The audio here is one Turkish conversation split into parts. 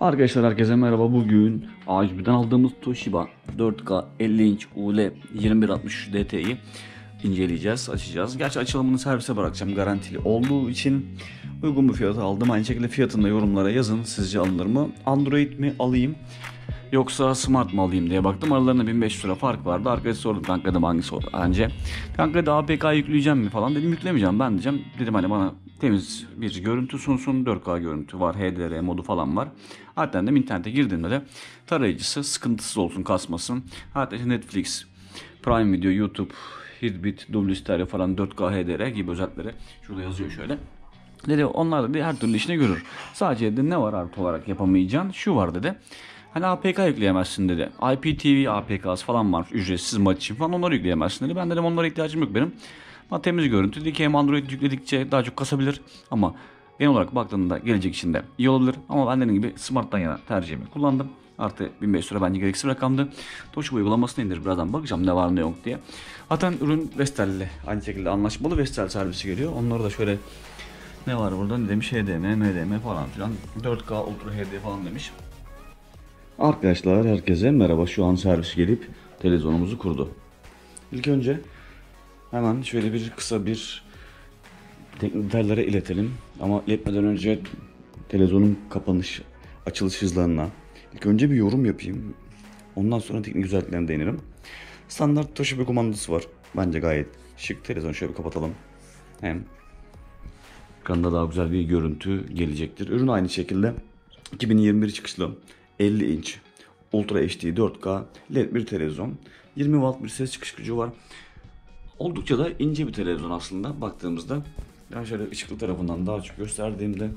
Arkadaşlar herkese merhaba. Bugün A101'den aldığımız Toshiba 4K 50 inç UL 2160 DT'yi inceleyeceğiz, açacağız. Gerçi açılımını servise bırakacağım, garantili olduğu için uygun bir fiyata aldım. Aynı şekilde fiyatını da yorumlara yazın. Sizce alınır mı? Android mi alayım yoksa Smart mı alayım diye baktım. Aralarında 1500 lira fark vardı. Arkadaş sordu, kanka dedim hangisi oldu önce. Kanka da APK yükleyeceğim mi falan dedim, yüklemeyeceğim ben diyeceğim. Dedim hani bana temiz bir görüntü sunsun. 4K görüntü var, HDR modu falan var. Hatta de internete girdiğimde de tarayıcısı sıkıntısız olsun, kasmasın. Hatta Netflix, Prime Video, YouTube, Hirbit, Dolby Stereo falan 4K HDR gibi özellikleri şurada yazıyor şöyle. Dedi onlar da her türlü işine görür. Sadece dedi ne var artı olarak yapamayacağın? Şu var dedi. Hani APK yükleyemezsin dedi. IPTV APK'sı falan var. Ücretsiz maç için falan, onları yükleyemezsin dedi. Ben dedim onlara ihtiyacım yok benim. Ama temiz görüntü dedi ki hem Android yükledikçe daha çok kasabilir. Ama genel olarak baktığında gelecek için de iyi olabilir. Ama ben dediğim gibi Smart'tan yana tercihimi kullandım. Artı 1500 lira bence gereksiz rakamdı. Toshiba uygulamasını indir, birazdan bakacağım ne var ne yok diye. Zaten ürün Vestel'le aynı şekilde anlaşmalı. Vestel servisi geliyor. Onları da şöyle ne var burada ne demiş, HDMI, MDMI falan filan, 4K Ultra HD falan demiş. Arkadaşlar herkese merhaba. Şu an servis gelip televizyonumuzu kurdu. İlk önce hemen şöyle kısa bir teknik detaylara iletelim. Ama iletmeden önce televizyonun kapanış, açılış hızlarına ilk önce bir yorum yapayım. Ondan sonra teknik özelliklerine değinelim. Standart Toshiba kumandası var. Bence gayet şık. Televizyonu şöyle bir kapatalım. Hem ekranda daha güzel bir görüntü gelecektir. Ürün aynı şekilde 2021 çıkışlı 50 inç Ultra HD 4K LED bir televizyon. 20 watt bir ses çıkış gücü var. Oldukça da ince bir televizyon aslında baktığımızda. Ben şöyle ışıklı tarafından daha çok gösterdiğimde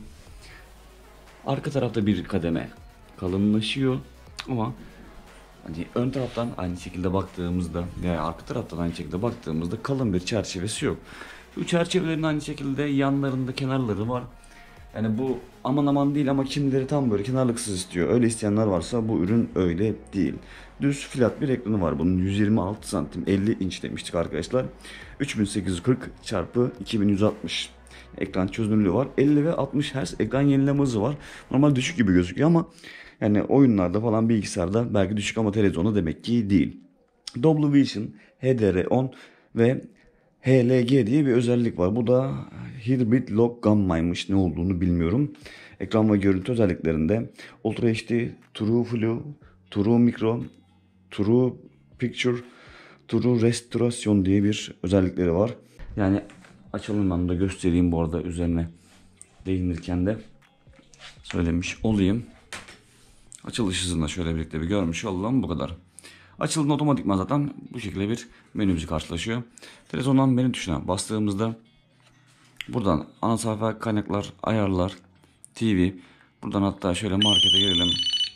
arka tarafta bir kademe kalınlaşıyor ama hani ön taraftan aynı şekilde baktığımızda veya arka taraftan aynı şekilde baktığımızda kalın bir çerçevesi yok. Şu çerçevelerin aynı şekilde yanlarında kenarları var. Yani bu aman aman değil ama kimileri tam böyle kenarlıksız istiyor. Öyle isteyenler varsa bu ürün öyle değil. Düz flat bir ekranı var bunun, 126 santim 50 inç demiştik arkadaşlar. 3840 çarpı 2160 ekran çözünürlüğü var. 50 ve 60 Hz ekran yenileme hızı var. Normal düşük gibi gözüküyor ama yani oyunlarda falan, bilgisayarda belki düşük ama televizyonda demek ki değil. Dolby Vision, HDR10 ve HLG diye bir özellik var. Bu da Hirbit Log Gamma'ymış. Ne olduğunu bilmiyorum. Ekran ve görüntü özelliklerinde Ultra HD, True Blue, True Micro, True Picture, True Restoration diye bir özellikleri var. Yani açılımdan da göstereyim bu arada, üzerine değinirken de söylemiş olayım. Açılış hızında şöyle birlikte bir görmüş olalım, bu kadar. Açıldığında otomatikman zaten bu şekilde bir menümüzü karşılaşıyor. Televizyondan menü tuşuna bastığımızda buradan ana sayfa, kaynaklar, ayarlar, TV. Buradan hatta şöyle markete girelim.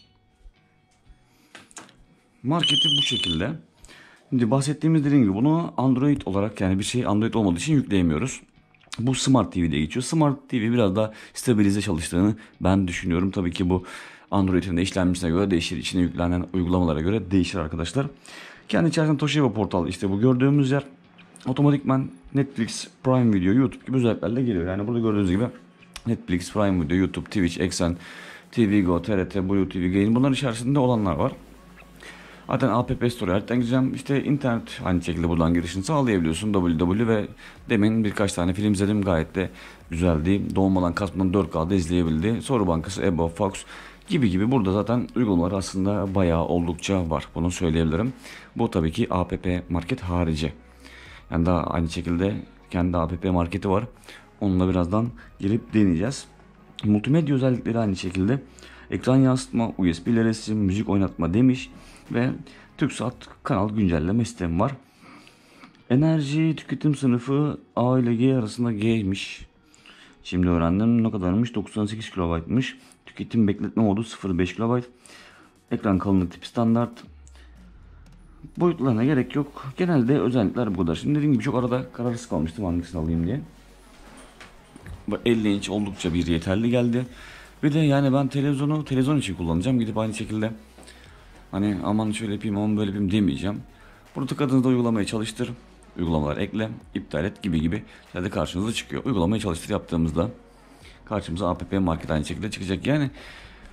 Marketi bu şekilde. Şimdi bahsettiğimiz dediğim gibi bunu Android olarak, yani bir şey Android olmadığı için yükleyemiyoruz. Bu Smart TV'de geçiyor. Smart TV biraz daha stabilize çalıştığını ben düşünüyorum. Tabii ki bu Android'in de işlemcisine göre değişir. İçine yüklenen uygulamalara göre değişir arkadaşlar. Kendi içerisinde Toshiba portal, işte bu gördüğümüz yer otomatikman Netflix, Prime Video, YouTube gibi özelliklerle geliyor. Yani burada gördüğünüz gibi Netflix, Prime Video, YouTube, Twitch, Exxen, TV Go, TRT, Blue TV, Gain, bunların içerisinde olanlar var. Zaten App Store'dan gireceğim. İşte internet aynı şekilde buradan girişini sağlayabiliyorsun. www ve demin birkaç tane film izledim. Gayet de güzeldi. Doğmadan kasmadan 4K'da izleyebildi. Soru bankası, EBO, Fox gibi burada zaten uygulamalar aslında bayağı oldukça var. Bunu söyleyebilirim. Bu tabii ki App Market harici. Yani daha aynı şekilde kendi App Market'i var. Onunla birazdan gelip deneyeceğiz. Multimedya özellikleri aynı şekilde. Ekran yansıtma, USB ile resim, müzik oynatma demiş ve TürkSat kanal güncelleme sistemi var. Enerji tüketim sınıfı A ile G arasında G'ymiş. Şimdi öğrendim ne kadarmış, 98 KB'mış. Tüketim bekletme modu 0.5 KB. Ekran kalınlık tipi standart. Boyutlarına gerek yok. Genelde özellikler bu kadar. Şimdi dediğim gibi çok arada kararsız kalmıştım hangisini alayım diye. 50 inç oldukça bir yeterli geldi. Bir de yani ben televizyonu televizyon için kullanacağım. Gidip aynı şekilde hani aman şöyle yapayım aman böyle yapayım demeyeceğim. Burada tıkladığınızda uygulamayı çalıştır, uygulamalar ekle, iptal et gibi şeyler karşınıza çıkıyor. Uygulamayı çalıştır yaptığımızda karşımıza App Market aynı şekilde çıkacak. Yani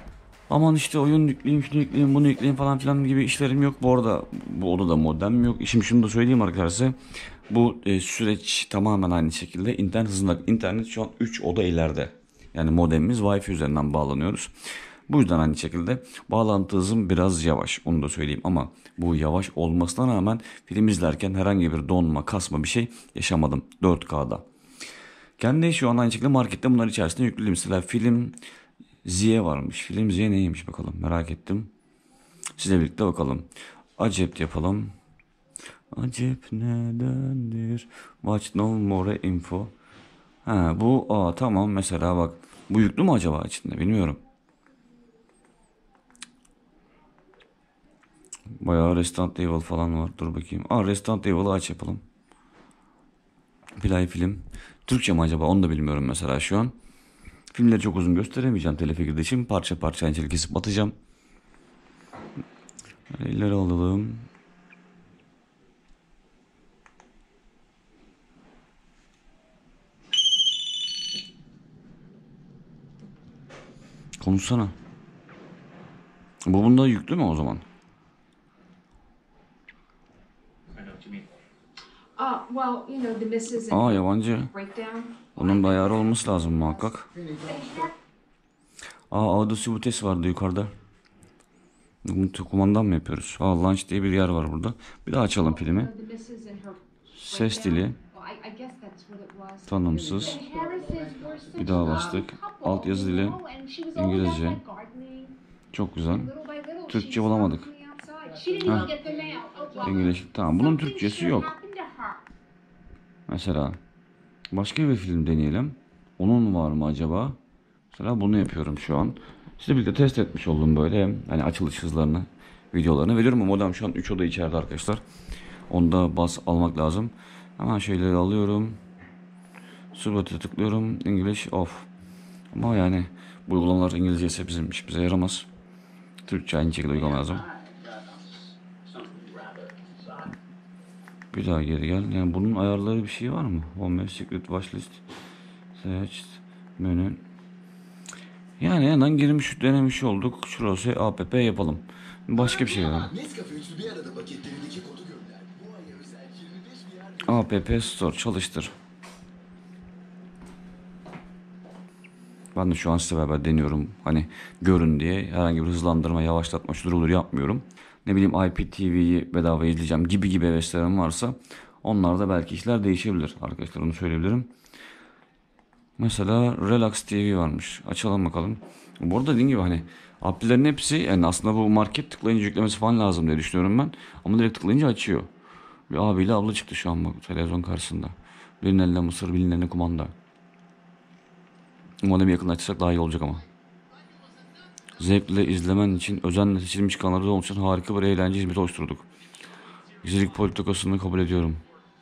Aman işte oyun yükleyeyim, şunu yükleyeyim, bunu yükleyeyim falan filan gibi işlerim yok. Bu arada bu odada modem yok. Şimdi şunu da söyleyeyim arkadaşlar. Bu süreç tamamen aynı şekilde. İnternet hızında. İnternet şu an 3 oda ileride. Yani modemimiz Wi-Fi üzerinden bağlanıyoruz. Bu yüzden aynı şekilde bağlantı hızım biraz yavaş. Onu da söyleyeyim ama bu yavaş olmasına rağmen film izlerken herhangi bir donma, kasma bir şey yaşamadım 4K'da. Kendi şu an aynı şekilde markette bunlar içerisinde yüklü. Mesela film Ziye varmış. Film Ziye neymiş bakalım, merak ettim. Sizle birlikte bakalım. Acep yapalım. Acep nedendir? Watch no more info. Ha bu tamam mesela bak. Bu yüklü mü acaba içinde bilmiyorum. Bayağı Resident Evil falan var. Dur bakayım. Resident Evil'ı aç yapalım. Play film. Türkçe mi acaba onu da bilmiyorum mesela şu an. Filmleri çok uzun gösteremeyeceğim telif girdiği için parça parça aynı kesip atacağım. İleri alalım. Konuşsana. Bu bunda yüklü mü o zaman? Yabancı. Onun bir ayarı olması lazım muhakkak. Audio Butes vardı yukarıda. Bunu kumandan mı yapıyoruz? Launch diye bir yer var burada. Bir daha açalım filmi. Ses dili. Tanımsız. Bir daha bastık. Alt yazı dili. İngilizce. Çok güzel. Türkçe bulamadık. İngilizce. Tamam. Bunun Türkçesi yok. Mesela başka bir film deneyelim. Onun var mı acaba? Mesela bunu yapıyorum şu an. Sizle birlikte test etmiş oldum böyle. Hani açılış hızlarını, videolarını veriyorum. Modem şu an 3 oda içeride arkadaşlar. Onda bas almak lazım. Hemen şeyleri alıyorum. Subat'a tıklıyorum. English off. Ama yani bu uygulamalar İngilizce ise bizim işimize yaramaz. Türkçe aynı şekilde uygulama lazım. Bir daha geri gel. Yani bunun ayarları bir şey var mı? Home Secret Watchlist. Search menü. Yani hemen girmiş denemiş olduk. Şurası app yapalım. Başka bir şey var. App Store çalıştır. Ben de şu an size beraber deniyorum. Hani görün diye herhangi bir hızlandırma, yavaşlatma şudur olur yapmıyorum. Ne bileyim IPTV'yi bedava izleyeceğim gibi heveslerim varsa onlarda belki işler değişebilir. Arkadaşlar onu söyleyebilirim. Mesela Relax TV varmış. Açalım bakalım. Bu arada dediğim gibi hani app'lerin hepsi yani aslında bu market tıklayınca yüklemesi falan lazım diye düşünüyorum ben. Ama direkt tıklayınca açıyor. Bir abiyle abla çıktı şu an bak televizyon karşısında. Birinin eline mısır, birinin eline kumanda. Umarım yakınlaştırsak daha iyi olacak ama. Zevkle izlemen için özenle seçilmiş kanallarda oluşan harika bir eğlence hizmeti oluşturduk. Gizlilik politikasını kabul ediyorum.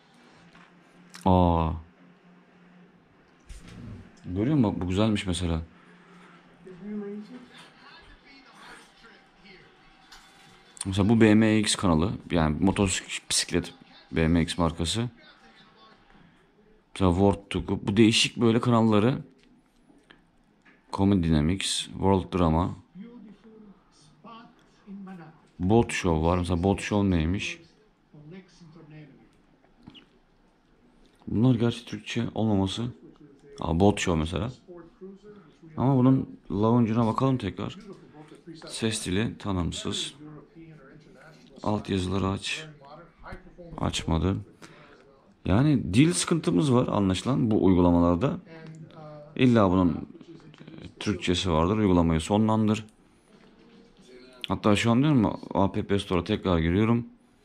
Görüyor musun? Bak bu güzelmiş mesela. Mesela bu BMX kanalı. Yani motosiklet BMX markası. Mesela World Tour. Bu değişik böyle kanalları. Comedy Dynamics, World Drama. Boat Show var. Mesela Boat Show neymiş? Bunlar gerçi Türkçe olmaması. Boat Show mesela. Ama bunun launch'una bakalım tekrar. Ses dili tanımsız. Alt yazıları aç. Açmadı. Yani dil sıkıntımız var anlaşılan bu uygulamalarda. İlla bunun Türkçesi vardır. Uygulamayı sonlandır. Hatta şu an diyorum App Store'a tekrar giriyorum.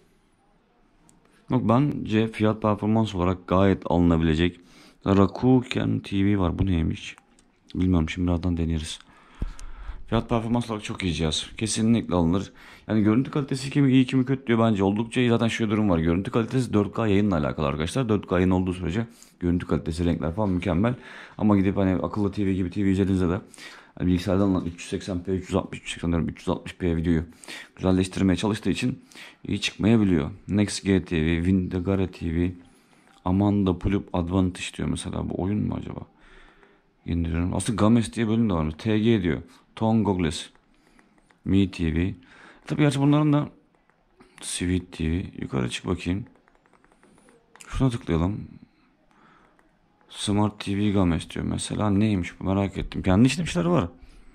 Bak bence fiyat performans olarak gayet alınabilecek. Rakuten TV var. Bu neymiş? Bilmiyorum, şimdi birazdan deneriz. Fiyat performans olarak çok iyi cihaz. Kesinlikle alınır. Yani görüntü kalitesi kimi iyi kimi kötü diyor, bence oldukça iyi. Zaten şöyle durum var. Görüntü kalitesi 4K yayınla alakalı arkadaşlar. 4K yayın olduğu sürece görüntü kalitesi, renkler falan mükemmel. Ama gidip hani akıllı TV gibi TV izlediğinizde de hani bilgisayardan alınan 380p, 360p videoyu güzelleştirmeye çalıştığı için iyi çıkmayabiliyor. Next G TV, Windagara TV, Amanda Plup Advantage diyor mesela. Bu oyun mu acaba? İndiriyorum. Aslında Games diye bölüm de var. TG diyor. Tone Goggles. Mi TV. Tabii gerçi bunların da Sweet TV. Yukarı çık bakayım. Şuna tıklayalım. Smart TV Games diyor. Mesela neymiş bu, merak ettim. Kendi içinde bir şeyler var.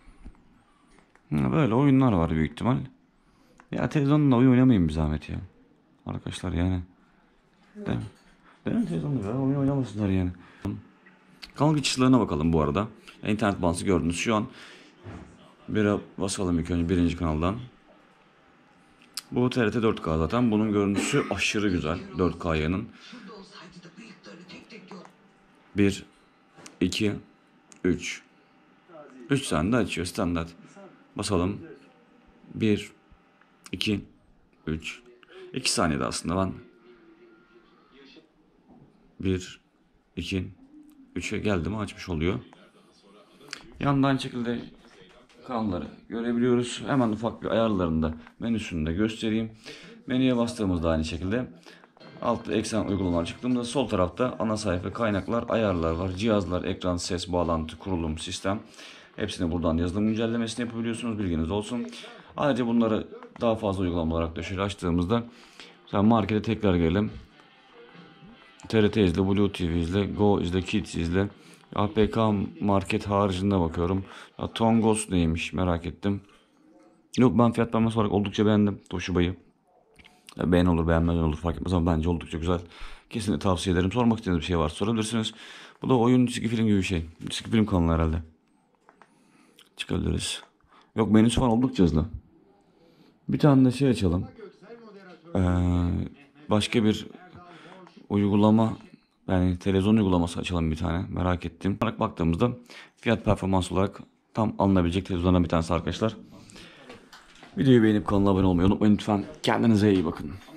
Böyle oyunlar var büyük ihtimal. Ya televizyonda oyun oynamayın bir zahmet ya. Arkadaşlar yani. Değil mi? Değil mi, televizyonda oyun oynamasınlar yani. Kanal geçişlerine bakalım bu arada. İnternet bağlantısı gördünüz. Şu an bir basalım ilk önce birinci kanaldan. Bu TRT 4K zaten. Bunun görüntüsü aşırı güzel. 4K yayının. 1, 2, 3. 3 saniyede açıyor standart. Basalım. 1, 2, 3. 2 saniyede aslında ben. 1, 2, 3'e geldi mi açmış oluyor. Yandan şekilde kanalları görebiliyoruz. Hemen ufak bir ayarlarında menüsünde göstereyim. Menüye bastığımızda aynı şekilde altta ekran uygulamalar çıktığımızda sol tarafta ana sayfa, kaynaklar, ayarlar var. Cihazlar, ekran, ses, bağlantı, kurulum, sistem. Hepsini buradan yazılım güncellemesini yapabiliyorsunuz. Bilginiz olsun. Ayrıca bunları daha fazla uygulama olarak da şöyle açtığımızda mesela markete tekrar gelelim. TRT izle, Blue TV izle, Go izle, Kids izle. APK market haricinde bakıyorum. Ya, Tongos neymiş merak ettim. Yok, ben fiyat performans olarak oldukça beğendim Toshiba'yı. Beğen olur beğenmez olur fark etmez ama bence oldukça güzel. Kesinlikle tavsiye ederim. Sormak istediğiniz bir şey varsa sorabilirsiniz. Bu da oyun, çizgi film gibi bir şey. Çizgi film kanalı herhalde. Çıkabiliriz. Yok, menüsü falan oldukça hızlı. Bir tane de şey açalım. Ee, Başka bir uygulama, yani televizyon uygulaması açalım bir tane. Merak ettim. Olarak baktığımızda fiyat performans olarak tam alınabilecek televizyonlardan bir tanesi arkadaşlar. Videoyu beğenip kanala abone olmayı unutmayın lütfen. Kendinize iyi bakın.